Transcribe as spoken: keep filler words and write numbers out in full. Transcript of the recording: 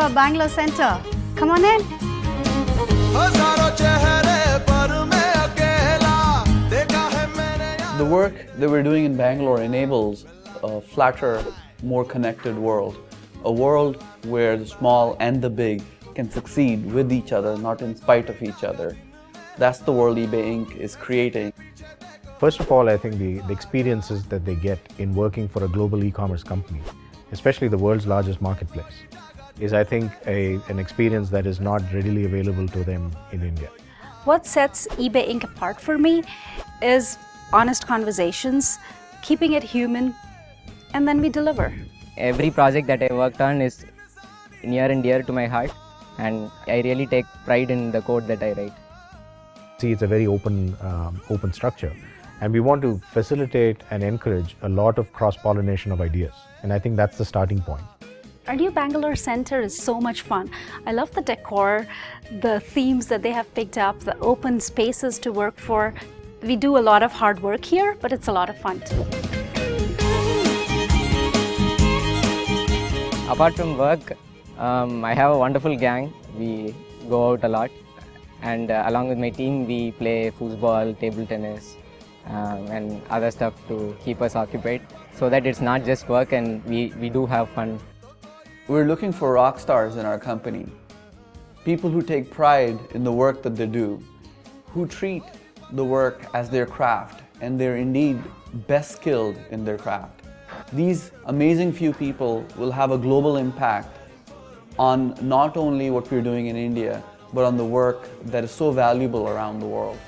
the Bangalore Center. Come on in. The work that we're doing in Bangalore enables a flatter, more connected world. A world where the small and the big can succeed with each other, not in spite of each other. That's the world eBay Incorporated is creating. First of all, I think the, the experiences that they get in working for a global e-commerce company, especially the world's largest marketplace, is I think a, an experience that is not readily available to them in India. What sets eBay Incorporated apart for me is honest conversations, keeping it human, and then we deliver. Every project that I worked on is near and dear to my heart, and I really take pride in the code that I write. See, it's a very open, um, open structure, and we want to facilitate and encourage a lot of cross-pollination of ideas, and I think that's the starting point. Our new Bangalore Center is so much fun. I love the decor, the themes that they have picked up, the open spaces to work for. We do a lot of hard work here, but it's a lot of fun too. Apart from work, um, I have a wonderful gang. We go out a lot, and uh, along with my team, we play football, table tennis, um, and other stuff to keep us occupied, so that it's not just work and we, we do have fun. We're looking for rock stars in our company. People who take pride in the work that they do, who treat the work as their craft, and they're indeed best skilled in their craft. These amazing few people will have a global impact on not only what we're doing in India, but on the work that is so valuable around the world.